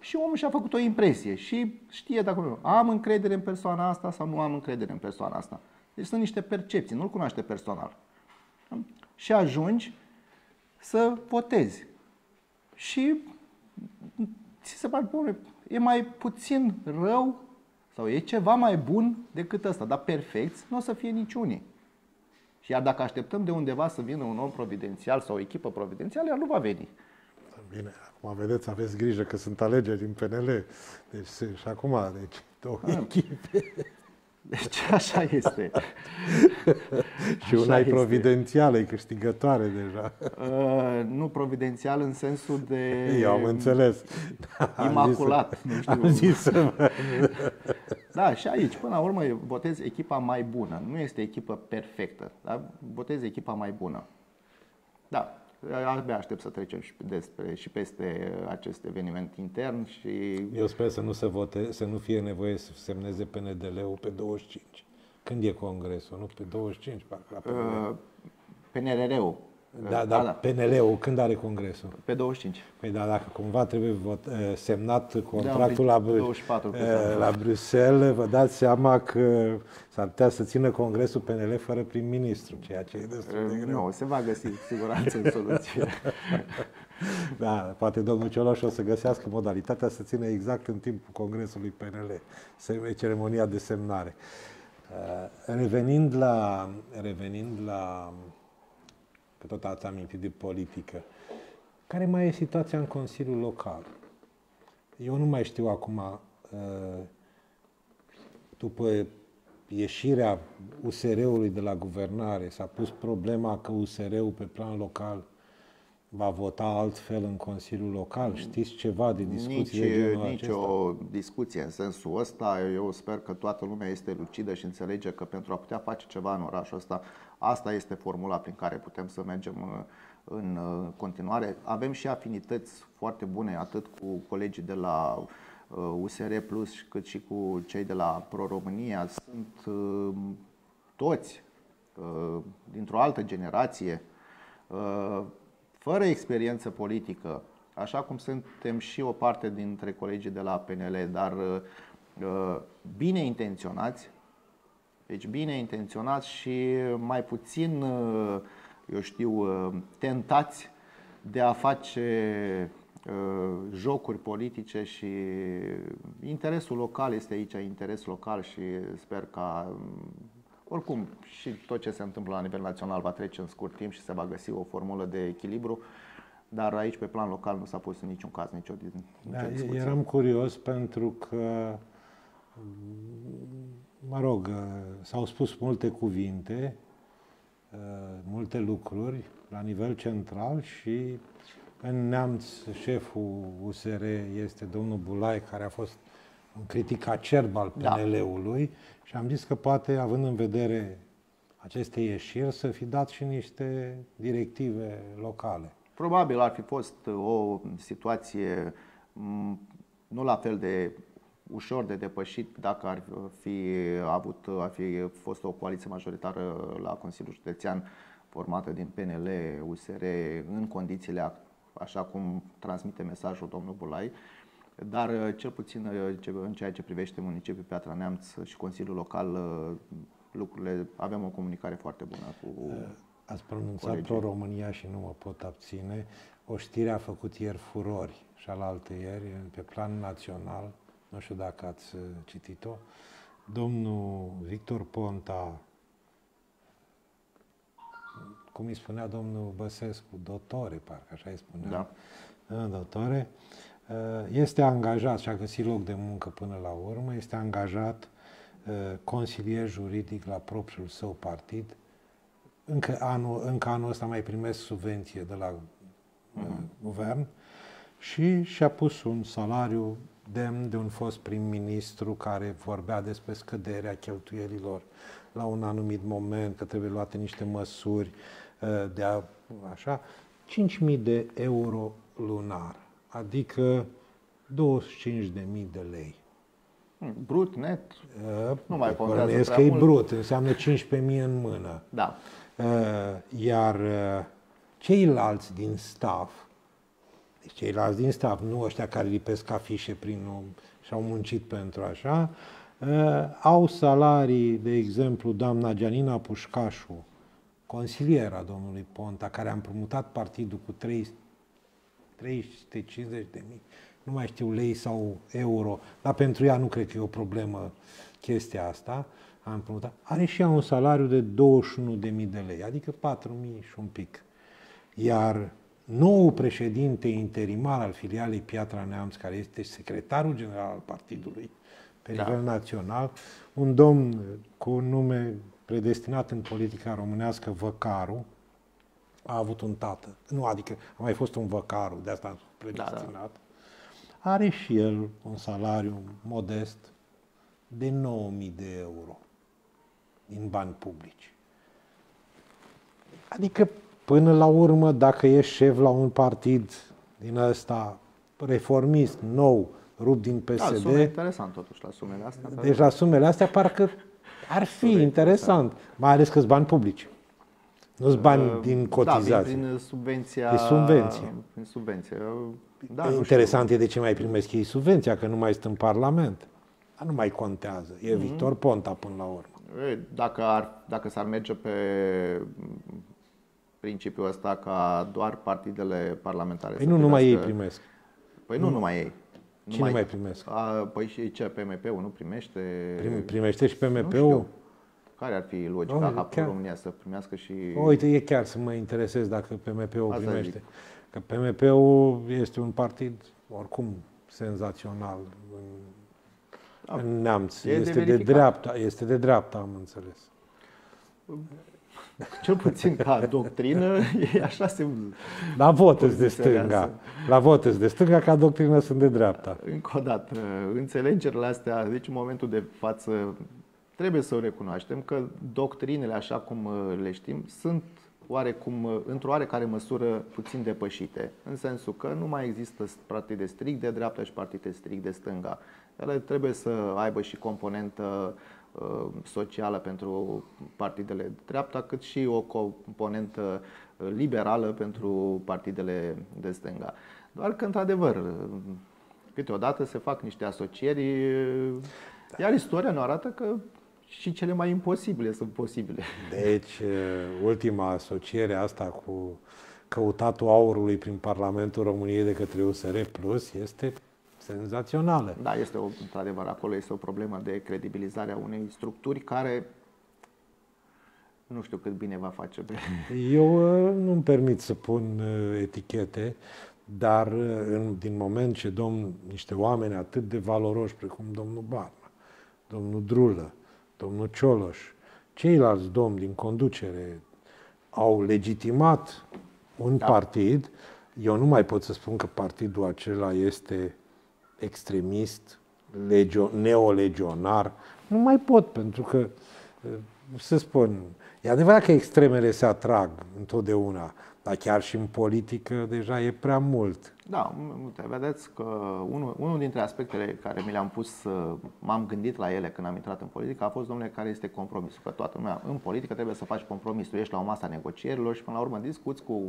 și omul și-a făcut o impresie și știe dacă am încredere în persoana asta sau nu am încredere în persoana asta. Deci sunt niște percepții, nu-l cunoaște personal. Și ajungi să votezi. Și ți se pare, e mai puțin rău sau e ceva mai bun decât ăsta, dar perfecți nu o să fie niciunii. Și iar dacă așteptăm de undeva să vină un om providențial sau o echipă providențială, ea nu va veni. Bine, acum vedeți, aveți grijă că sunt alegeri din PNL. Deci și acum, deci două echipe. Deci așa este. Și una e providențială, e câștigătoare deja. Nu providențial în sensul de... Eu am înțeles. Imaculat. Am zis Da, și aici, până la urmă, votezi echipa mai bună. Nu este echipă perfectă, dar votezi echipa mai bună. Da, abia aștept să trecem și peste acest eveniment intern și... Eu sper să nu fie nevoie să semneze PNDL-ul pe 25. Când e congresul? Nu pe 25, parcă la PNRR-ul. Da, PNL-ul când are congresul? Pe 25. Păi da, dacă cumva trebuie semnat contractul la Bruxelles, vă dați seama că s-ar putea să țină congresul PNL fără prim-ministru, ceea ce e destul de greu. Nu, se va găsi siguranță în soluție. Da, poate domnul Cioloș o să găsească modalitatea să țină exact în timpul congresului PNL, ceremonia de semnare. Revenind la că tot ați amintit de politică, care mai e situația în Consiliul Local? Eu nu mai știu acum, după ieșirea USR-ului de la guvernare, s-a pus problema că USR-ul pe plan local va vota altfel în Consiliul Local? Știți ceva de discuții de genul acesta? Nicio discuție în sensul ăsta. Eu sper că toată lumea este lucidă și înțelege că pentru a putea face ceva în orașul ăsta, asta este formula prin care putem să mergem în continuare. Avem și afinități foarte bune, atât cu colegii de la USR Plus, cât și cu cei de la Pro-România. Sunt toți dintr-o altă generație, fără experiență politică, așa cum suntem și o parte dintre colegii de la PNL, dar bine intenționați. Deci bine intenționați și mai puțin, eu știu, tentați de a face jocuri politice și interesul local este aici, interesul local și sper ca, oricum, și tot ce se întâmplă la nivel național va trece în scurt timp și se va găsi o formulă de echilibru, dar aici pe plan local nu s-a pus în niciun caz nicio discuție. Eram curios pentru că, mă rog, s-au spus multe cuvinte, multe lucruri la nivel central și în Neamț șeful USR este domnul Bulai, care a fost un critic acerb al PNL-ului și am zis că poate, având în vedere aceste ieșiri, să fi dat și niște directive locale. Probabil ar fi fost o situație nu la fel de ușor de depășit dacă ar fi fost o coaliție majoritară la Consiliul Județean formată din PNL, USR, în condițiile așa cum transmite mesajul domnul Bulai, dar cel puțin în ceea ce privește municipiul Piatra Neamț și Consiliul Local, lucrurile, avem o comunicare foarte bună cu Ați pronunțat Pro-România și nu mă pot abține. O știre a făcut ieri furori și alaltăieri pe plan național, nu știu dacă ați citit-o. Domnul Victor Ponta, cum îi spunea domnul Băsescu, dotore, parcă așa îi spunea. Da, dotore, este angajat și a găsit loc de muncă până la urmă, este angajat consilier juridic la propriul său partid. Încă anul ăsta mai primesc subvenție de la guvern și și-a pus un salariu demn de un fost prim-ministru care vorbea despre scăderea cheltuielilor la un anumit moment, că trebuie luate niște măsuri de a, așa, 5.000 de euro lunar, adică 25.000 de lei. Brut, net? Nu mai contează prea că mult. E brut, înseamnă 15.000 în mână. Da. Iar ceilalți din staff deci ceilalți din staff, nu ăștia care lipesc afișe și au muncit pentru așa, au salarii, de exemplu, doamna Gianina Pușcașu, consiliera domnului Ponta, care a împrumutat partidul cu 350.000, nu mai știu, lei sau euro, dar pentru ea nu cred că e o problemă chestia asta, a împrumutat, are și ea un salariu de 21.000 de lei, adică 4.000 și un pic. Iar noul președinte interimar al filialei Piatra Neamț, care este secretarul general al partidului pe nivel național, un domn cu un nume predestinat în politica românească, Văcaru, a avut un tată. Nu, adică a mai fost un Văcaru, de asta predestinat. Are și el un salariu modest de 9.000 de euro din bani publici. Adică, până la urmă, dacă ești șef la un partid din ăsta reformist, nou, rupt din PSD... Da, sună interesant totuși la sumele astea. Deci la sumele astea parcă ar fi interesant, mai ales că-s bani publici. Nu-s bani din cotizații. Da, din subvenția... De subvenție. Din subvenție. Da, interesant e de ce mai primesc ei subvenția, că nu mai sunt în Parlament. Dar nu mai contează. E Victor Ponta până la urmă. Dacă s-ar merge pe principiul ăsta ca doar partidele parlamentare... Păi nu numai ei primesc. Păi nu numai ei. Cine mai primesc? Păi și ce, PMP-ul nu primește? Primește și PMP-ul? Care ar fi logica ca România să primească și... Uite, e chiar să mă interesez dacă PMP-ul primește. Că PMP-ul este un partid oricum senzațional în Neamț. Este de dreapta, am înțeles. Cel puțin ca doctrină, e așa se... La vot de stânga. La vot de stânga, ca doctrină sunt de dreapta. Încă o dată, înțelegerile astea, deci în momentul de față, trebuie să o recunoaștem că doctrinele, așa cum le știm, sunt oarecum, într-o oarecare măsură puțin depășite. În sensul că nu mai există partide strict de dreapta și partide strict de stânga. Ele trebuie să aibă și componentă socială pentru partidele de dreapta, cât și o componentă liberală pentru partidele de stânga. Doar că, într-adevăr, câteodată se fac niște asocieri, iar istoria ne arată că și cele mai imposibile sunt posibile. Deci, ultima asociere asta cu căutatul aurului prin Parlamentul României de către USR Plus este senzațională. Da, este într-adevăr, acolo este o problemă de credibilizare a unei structuri care nu știu cât bine va face. Eu nu-mi permit să pun etichete, dar din moment ce niște oameni atât de valoroși precum domnul Barna, domnul Drulă, domnul Cioloș, ceilalți domni din conducere au legitimat un partid, eu nu mai pot să spun că partidul acela este extremist, neolegionar. Nu mai pot, pentru că, să spun, e adevărat că extremele se atrag întotdeauna, dar chiar și în politică deja e prea mult. Da, vedeți că unul dintre aspectele care mi le-am pus, m-am gândit la ele când am intrat în politică, a fost, domnule, care este compromisul. Că toată lumea în politică trebuie să faci compromisul. Ești la o masă a negocierilor și până la urmă discuți cu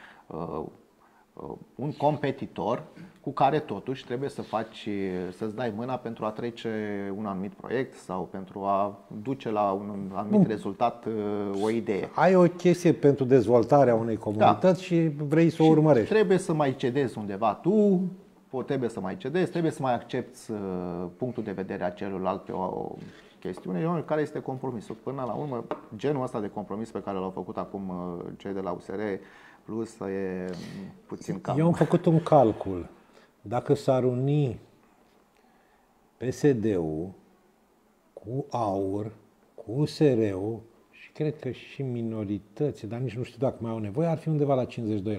un competitor cu care totuși trebuie să-ți dai mâna pentru a trece un anumit proiect sau pentru a duce la un anumit rezultat o idee. Ai o chestie pentru dezvoltarea unei comunități și vrei să o urmărești. Trebuie să mai cedezi undeva trebuie să mai cedezi, trebuie să mai accepti punctul de vedere a celuilalt pe o chestiune. Care este compromisul? Până la urmă, genul ăsta de compromis pe care l-au făcut acum cei de la USR Plus e puțin cam... Eu am făcut un calcul. Dacă s-ar uni PSD-ul cu AUR, cu USR-ul și cred că și minorități, dar nici nu știu dacă mai au nevoie, ar fi undeva la 52%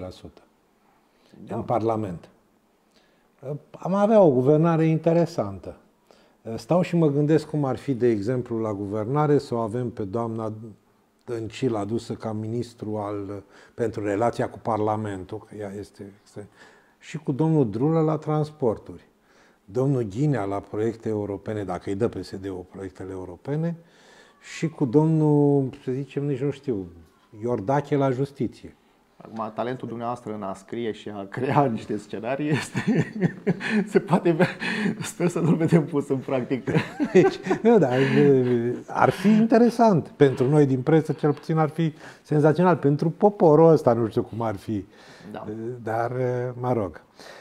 în Parlament. Am avea o guvernare interesantă. Stau și mă gândesc cum ar fi, de exemplu, la guvernare să o avem pe doamna Dăncilă adusă ca ministru pentru relația cu Parlamentul, că ea este, și cu domnul Drulă la transporturi, domnul Ghinea la proiecte europene, dacă îi dă PSD-ul proiectele europene, și cu domnul, să zicem, nici nu știu, Iordache la justiție. Acum, talentul dumneavoastră în a scrie și a crea niște scenarii sper să nu-l vedem pus în practică. Deci, nu, dar ar fi interesant. Pentru noi din presă, cel puțin, ar fi senzațional. Pentru poporul ăsta, nu știu cum ar fi. Da. Dar, mă rog.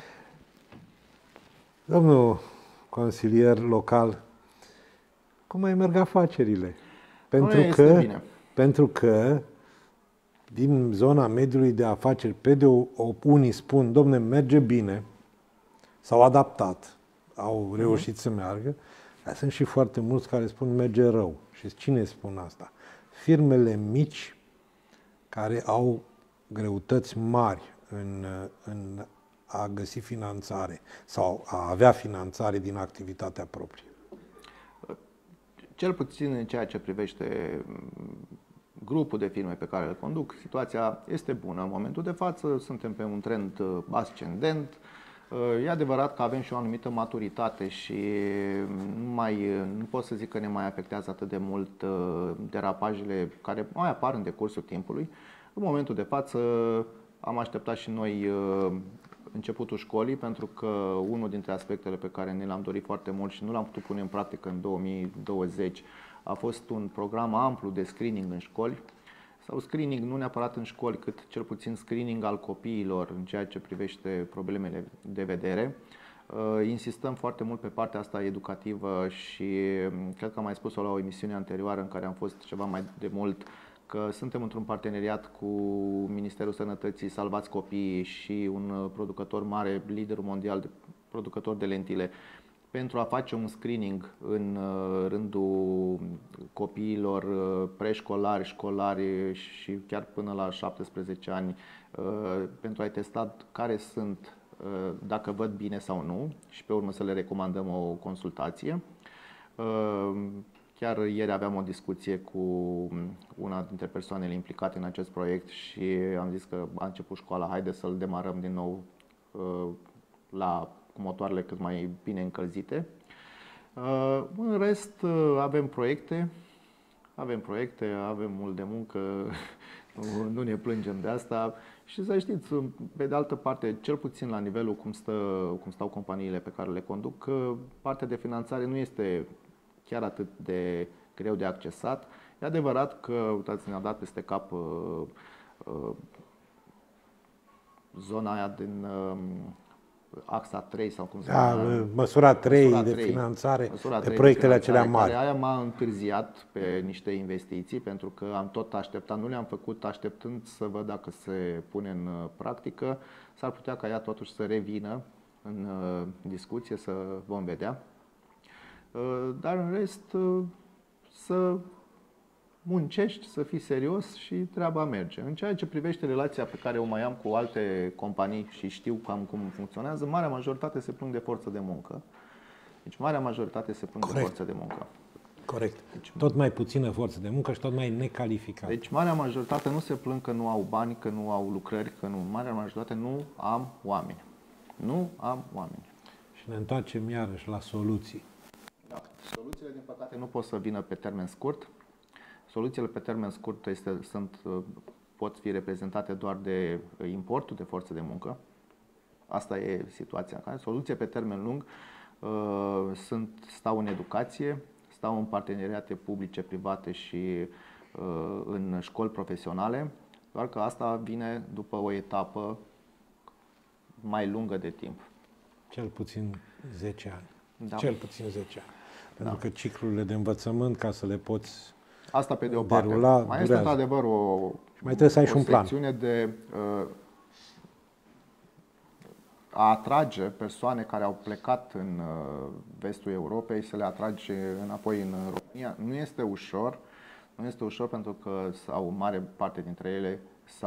Domnul consilier local, cum mai merg afacerile? Pentru că din zona mediului de afaceri, unii spun, domne, merge bine, s-au adaptat, au reușit să meargă, dar sunt și foarte mulți care spun merge rău. Și cine spun asta? Firmele mici care au greutăți mari în a găsi finanțare sau a avea finanțare din activitatea proprie. Cel puțin în ceea ce privește grupul de firme pe care îl conduc, situația este bună. În momentul de față suntem pe un trend ascendent. E adevărat că avem și o anumită maturitate și nu pot să zic că ne mai afectează atât de mult derapajele care mai apar în decursul timpului. În momentul de față am așteptat și noi începutul școlii, pentru că unul dintre aspectele pe care ne l-am dorit foarte mult și nu l-am putut pune în practică în 2020 a fost un program amplu de screening în școli, sau screening nu neapărat în școli, cât cel puțin screening al copiilor în ceea ce privește problemele de vedere. Insistăm foarte mult pe partea asta educativă și cred că am mai spus-o la o emisiune anterioară în care am fost ceva mai de mult, că suntem într-un parteneriat cu Ministerul Sănătății, Salvați Copiii și un producător mare, liderul mondial de producător de lentile, pentru a face un screening în rândul copiilor preșcolari, școlari și chiar până la 17 ani, pentru a-i testa care sunt, dacă văd bine sau nu, și pe urmă să le recomandăm o consultație. Chiar ieri aveam o discuție cu una dintre persoanele implicate în acest proiect și am zis că a început școala, haide să-l demarăm din nou cu motoarele cât mai bine încălzite. În rest avem proiecte, avem mult de muncă, nu ne plângem de asta și să știți, pe de altă parte, cel puțin la nivelul cum stau companiile pe care le conduc, partea de finanțare nu este chiar atât de greu de accesat. E adevărat că, uitați, ne-a dat peste cap zona aia din axa 3 sau cum se numește. Măsura 3 de finanțare, de proiectele acelea mari. Aia m-a întârziat pe niște investiții, pentru că am tot așteptat, nu le-am făcut așteptând să văd dacă se pune în practică. S-ar putea ca ea totuși să revină în discuție, să vom vedea. Dar în rest să muncești, să fii serios și treaba merge. În ceea ce privește relația pe care o mai am cu alte companii și știu cam cum funcționează, marea majoritate se plâng de forță de muncă. Deci marea majoritate se plâng de forță de muncă. Corect. Deci, tot mai puțină forță de muncă și tot mai necalificată. Deci marea majoritate nu se plâng că nu au bani, că nu au lucrări, că nu. Marea majoritate nu am oameni. Nu am oameni. Și ne întoarcem iarăși la soluții. Da. Soluțiile, din păcate, nu pot să vină pe termen scurt. Soluțiile pe termen scurt pot fi reprezentate doar de importul de forță de muncă. Asta e situația în care. Soluții pe termen lung stau în educație, stau în parteneriate publice, private și în școli profesionale, doar că asta vine după o etapă mai lungă de timp. Cel puțin 10 ani. Da. Cel puțin 10 ani. Pentru că ciclurile de învățământ, ca să le poți asta pe de o derula, parte. Mai este într-adevăr mai trebuie să ai și un plan. secțiune de a atrage persoane care au plecat în vestul Europei, să le atrage înapoi în România. Nu este ușor. Nu este ușor pentru că o mare parte dintre ele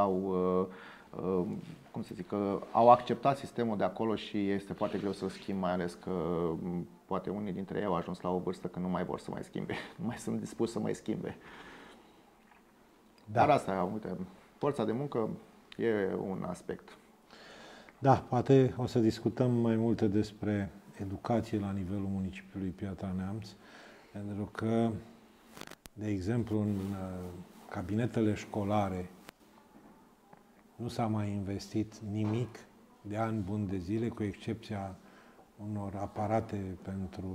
au acceptat sistemul de acolo și este foarte greu să-l schimb, mai ales că poate unii dintre ei au ajuns la o vârstă că nu mai vor să mai schimbe, nu mai sunt dispuși să mai schimbe. Da. Dar asta, uite, forța de muncă e un aspect. Da, poate o să discutăm mai multe despre educație la nivelul municipiului Piatra Neamț, pentru că, de exemplu, în cabinetele școlare nu s-a mai investit nimic de ani buni de zile, cu excepția unor aparate pentru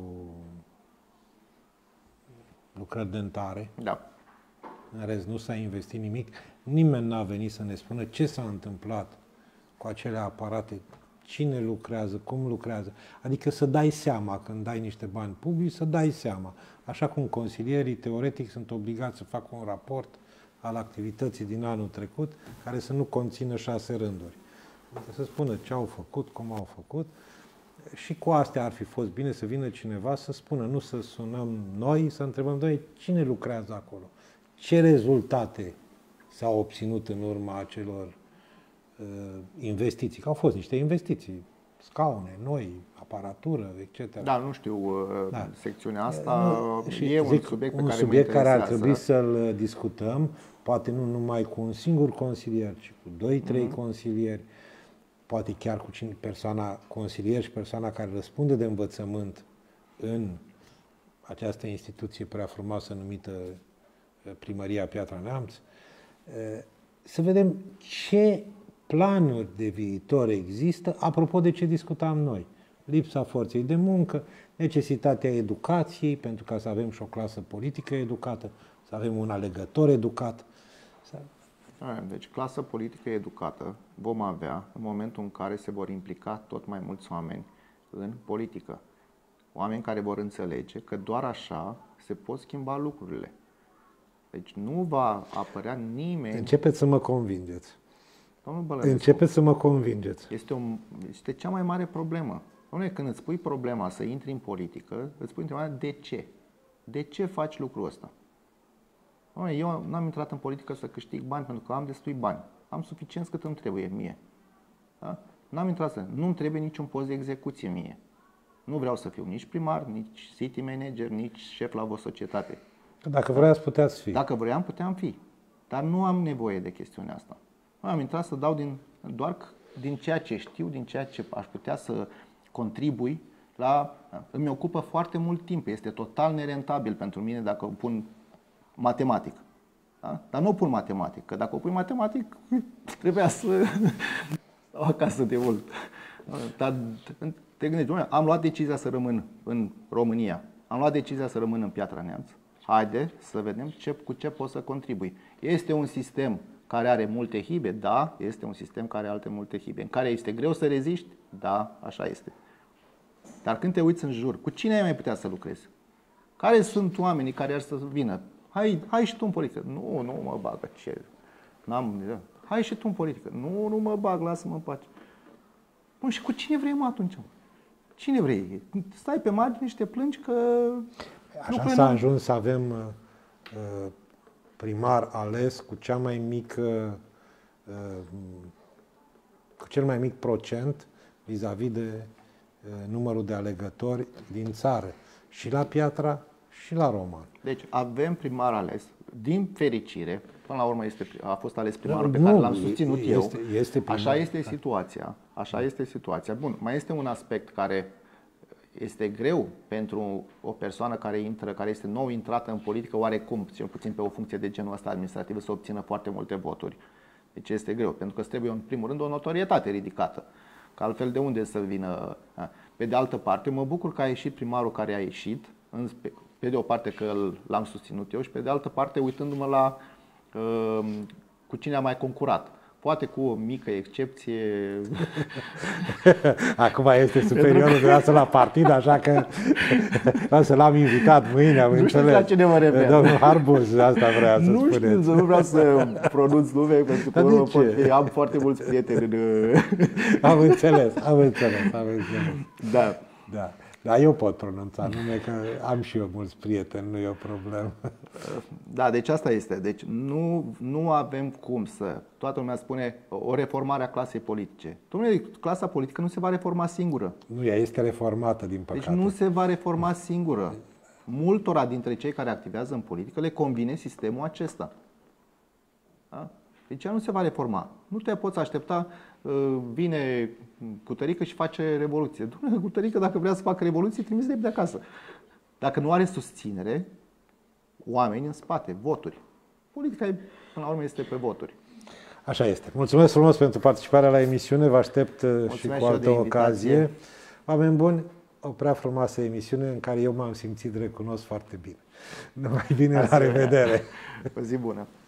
lucrări dentare. Da. În rest, nu s-a investit nimic. Nimeni n-a venit să ne spună ce s-a întâmplat cu acele aparate, cine lucrează, cum lucrează. Adică să dai seama, când dai niște bani publici, să dai seama. Așa cum consilierii, teoretic, sunt obligați să facă un raport al activității din anul trecut, care să nu conțină 6 rânduri. Adică să spună ce au făcut, cum au făcut. Și cu astea ar fi fost bine să vină cineva să spună, nu să sunăm noi, să întrebăm, noi, cine lucrează acolo? Ce rezultate s-au obținut în urma acelor investiții? Că au fost niște investiții, scaune, noi, aparatură, etc. Da, nu știu, secțiunea asta e un subiect pe care mă interesează. Care ar trebui să-l discutăm, poate nu numai cu un singur consilier, ci cu 2-3 consilieri, poate chiar cu persoana consilier și persoana care răspunde de învățământ în această instituție prea frumoasă numită Primăria Piatra Neamț, să vedem ce planuri de viitor există, apropo de ce discutam noi. Lipsa forței de muncă, necesitatea educației, pentru ca să avem și o clasă politică educată, să avem un alegător educat. Deci clasă politică educată vom avea în momentul în care se vor implica tot mai mulți oameni în politică. Oameni care vor înțelege că doar așa se pot schimba lucrurile. Deci nu va apărea nimeni... Începeți să mă convingeți. Domnul Bălănescu, începeți să mă convingeți. Este cea mai mare problemă. Dom'le, când îți pui problema să intri în politică, îți pui întrebarea de ce? De ce faci lucrul ăsta? Dom'le, eu n-am intrat în politică să câștig bani pentru că am destui bani. Am suficient cât îmi trebuie mie. Da? N-am intrat să... Nu-mi trebuie niciun post de execuție mie. Nu vreau să fiu nici primar, nici city manager, nici șef la o societate. Dacă vreați, puteți fi. Dacă vreau, puteam fi. Dar nu am nevoie de chestiunea asta. Am intrat să dau doar din ceea ce știu, din ceea ce aș putea să contribui la... Îmi ocupă foarte mult timp. Este total nerentabil pentru mine dacă o pun matematic. Da? Dar nu o pun matematic. Că dacă o pui matematic, trebuia să stau acasă de mult. Dar te gândești, am luat decizia să rămân în România. Am luat decizia să rămân în Piatra Neamț. Haide să vedem cu ce pot să contribui. Este un sistem care are multe hibe? Da, este un sistem care are multe hibe. În care este greu să reziști? Da, așa este. Dar când te uiți în jur, cu cine ai mai putea să lucrezi? Care sunt oamenii care ar să vină? Hai și tu în politică. Nu mă bag. Ce? Hai și tu în politică. Nu mă bag, lasă-mă în pace. Bun, și cu cine vrei, mă, atunci? Cine vrei? Stai pe margine și te plângi că... Așa s-a ajuns să avem primar ales cu cea mai mică, cu cel mai mic procent vis-a-vis de numărul de alegători din țară. Și la Piatra și la Roman. Deci avem primar ales. Din fericire, până la urmă a fost ales primarul pe care l-am susținut eu. Așa este situația. Așa este situația. Bun, mai este un aspect care este greu pentru o persoană care este nou intrată în politică, oarecum, cel puțin pe o funcție de genul ăsta administrativă, să obțină foarte multe voturi. Deci este greu, pentru că îți trebuie în primul rând o notorietate ridicată. Că altfel de unde să vină? Pe de altă parte, mă bucur că a ieșit primarul care a ieșit, pe de o parte că l-am susținut eu și pe de altă parte uitându-mă la cu cine a mai concurat. Poate cu o mică excepție. Acum este superiorul dumneavoastră la partid, așa că vreau să l-am invitat mâine, am înțeles. Nu știu la cine mă refer. Domnul Harbus, asta vrea să spuneți. Nu știu, nu vreau să pronunț nume, pentru că am foarte mulți prieteni în... Am înțeles. Da. Dar eu pot pronunța nume, că am și eu mulți prieteni, nu e o problemă. Da, deci asta este. Deci nu avem cum să... Toată lumea spune o reformare a clasei politice. Dom'le, clasa politică nu se va reforma singură. Nu, ea este reformată, din păcate. Deci nu se va reforma singură. Multora dintre cei care activează în politică le convine sistemul acesta. Da? Deci ea nu se va reforma. Nu te poți aștepta, vine Cutărică și face revoluție. Dom'le, Cutărică, dacă vrea să facă revoluție, trimis de acasă. Dacă nu are susținere, oameni în spate, voturi. Politica, până la urmă, este pe voturi. Așa este. Mulțumesc frumos pentru participarea la emisiune. Vă aștept și cu altă ocazie. Oameni buni, o prea frumoasă emisiune în care eu m-am simțit recunosc foarte bine. Numai bine, la revedere! O zi bună!